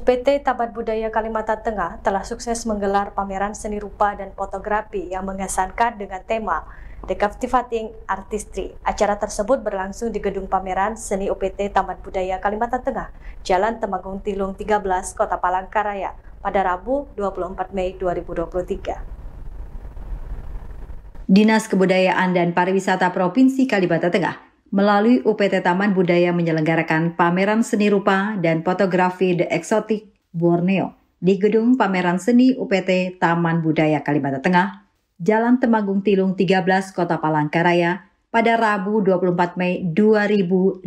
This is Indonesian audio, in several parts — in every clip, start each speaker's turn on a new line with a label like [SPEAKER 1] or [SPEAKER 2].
[SPEAKER 1] UPT Taman Budaya Kalimantan Tengah telah sukses menggelar pameran seni rupa dan fotografi yang mengesankan dengan tema The Captivating Artistry. Acara tersebut berlangsung di Gedung Pameran Seni UPT Taman Budaya Kalimantan Tengah, Jalan Temanggung Tilung 13, Kota Palangkaraya, pada Rabu 24 Mei 2023.
[SPEAKER 2] Dinas Kebudayaan dan Pariwisata Provinsi Kalimantan Tengah melalui UPT Taman Budaya menyelenggarakan pameran seni rupa dan fotografi The Exotic Borneo di Gedung Pameran Seni UPT Taman Budaya Kalimantan Tengah, Jalan Temanggung Tilung 13, Kota Palangkaraya, pada Rabu 24 Mei 2023.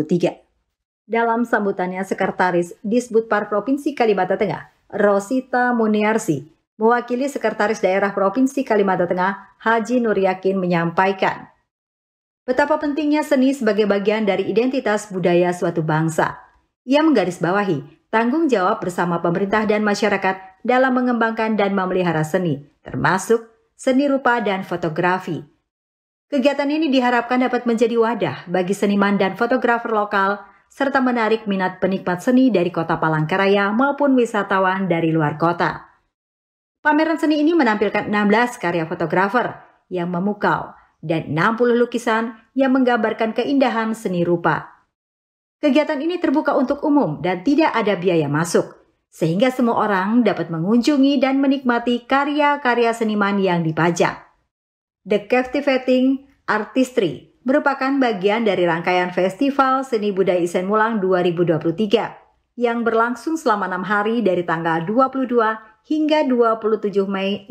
[SPEAKER 2] Dalam sambutannya, Sekretaris Disbudpar Provinsi Kalimantan Tengah, Rosita Muniarsi, mewakili Sekretaris Daerah Provinsi Kalimantan Tengah, Haji Nur Yakin, menyampaikan betapa pentingnya seni sebagai bagian dari identitas budaya suatu bangsa. Ia menggarisbawahi tanggung jawab bersama pemerintah dan masyarakat dalam mengembangkan dan memelihara seni, termasuk seni rupa dan fotografi. Kegiatan ini diharapkan dapat menjadi wadah bagi seniman dan fotografer lokal, serta menarik minat penikmat seni dari Kota Palangkaraya maupun wisatawan dari luar kota. Pameran seni ini menampilkan 16 karya fotografer yang memukau dan 60 lukisan yang menggambarkan keindahan seni rupa. Kegiatan ini terbuka untuk umum dan tidak ada biaya masuk, sehingga semua orang dapat mengunjungi dan menikmati karya-karya seniman yang dipajang. The Captivating Artistry merupakan bagian dari rangkaian Festival Seni Budaya Isen Mulang 2023 yang berlangsung selama 6 hari dari tanggal 22 hingga 27 Mei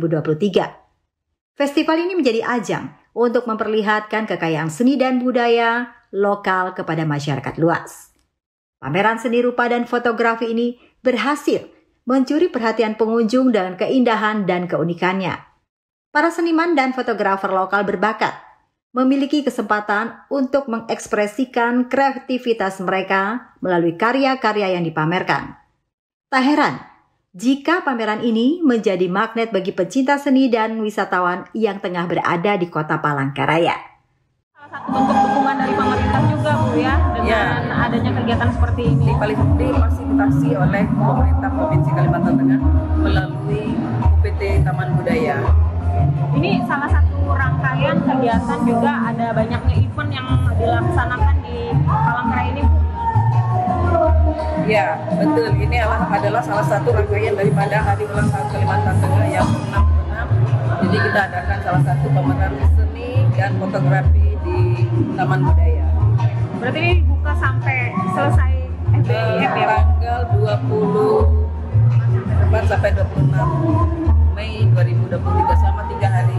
[SPEAKER 2] 2023. Festival ini menjadi ajang untuk memperlihatkan kekayaan seni dan budaya lokal kepada masyarakat luas. Pameran seni rupa dan fotografi ini berhasil mencuri perhatian pengunjung dengan keindahan dan keunikannya. Para seniman dan fotografer lokal berbakat memiliki kesempatan untuk mengekspresikan kreativitas mereka melalui karya-karya yang dipamerkan. Tak heran jika pameran ini menjadi magnet bagi pecinta seni dan wisatawan yang tengah berada di Kota Palangkaraya.
[SPEAKER 3] Salah satu bentuk dukungan dari pemerintah juga, Bu, ya, dengan adanya kegiatan seperti ini.
[SPEAKER 4] Difasilitasi oleh pemerintah Provinsi Kalimantan Tengah melalui UPT Taman Budaya.
[SPEAKER 3] Ini salah satu rangkaian kegiatan, juga ada banyaknya event yang dilaksanakan di Palangkaraya ini, Bu.
[SPEAKER 4] Ya, betul. Ini adalah salah satu rangkaian daripada Hari Ulang Tahun Kalimantan Tengah yang ke-66. Jadi kita adakan salah satu pameran seni dan fotografi di Taman Budaya.
[SPEAKER 3] Berarti ini buka sampai selesai FBIF ya, Pak?
[SPEAKER 4] Tanggal 24 sampai 26 Mei 2023, selama 3 hari.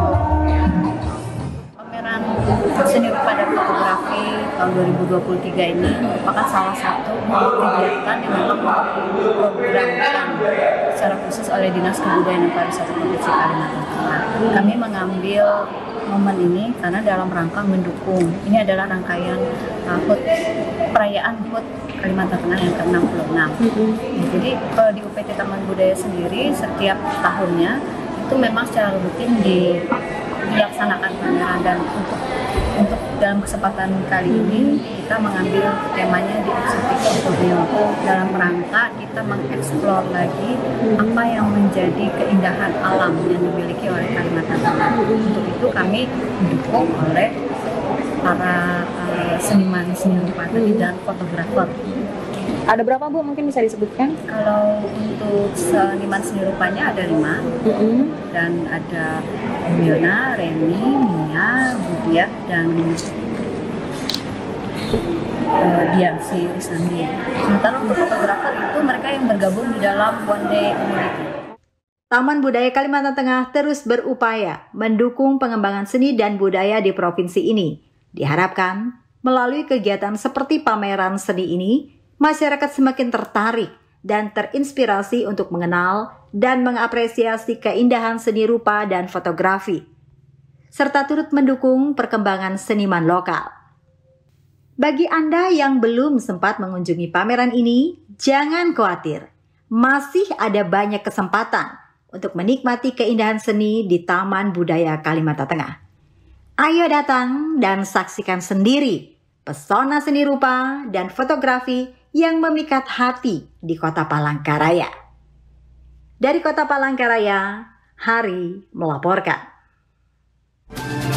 [SPEAKER 5] Pameran seni rupa dan fotografi tahun 2023 ini merupakan salah satu kegiatan yang memang diprogramkan secara khusus oleh Dinas Kebudayaan dan Pariwisata Provinsi Kalimantan Tengah. Kami mengambil momen ini karena dalam rangka mendukung, ini adalah rangkaian perayaan HUT Kalimantan Tengah yang ke-66. Jadi di UPT Taman Budaya sendiri setiap tahunnya itu memang secara rutin dilaksanakan pameran, dan untuk dalam kesempatan kali ini kita mengambil temanya di Exotic Borneo dalam rangka kita mengeksplor lagi apa yang menjadi keindahan alam yang dimiliki oleh Kalimantan Tengah. Untuk itu kami didukung oleh para seniman seni rupa dan fotografer.
[SPEAKER 3] Ada berapa, Bu? Mungkin bisa disebutkan?
[SPEAKER 5] Kalau untuk seniman seni rupanya ada 5, dan ada Miona, Reni, Mia, Budia, dan Diansi Risandi. Sementara untuk fotografer itu mereka yang bergabung di dalam One Day Community.
[SPEAKER 2] Taman Budaya Kalimantan Tengah terus berupaya mendukung pengembangan seni dan budaya di provinsi ini. Diharapkan melalui kegiatan seperti pameran seni ini, masyarakat semakin tertarik dan terinspirasi untuk mengenal dan mengapresiasi keindahan seni rupa dan fotografi, serta turut mendukung perkembangan seniman lokal. Bagi Anda yang belum sempat mengunjungi pameran ini, jangan khawatir. Masih ada banyak kesempatan untuk menikmati keindahan seni di Taman Budaya Kalimantan Tengah. Ayo datang dan saksikan sendiri pesona seni rupa dan fotografi yang memikat hati di Kota Palangkaraya. Dari Kota Palangkaraya, Hari melaporkan.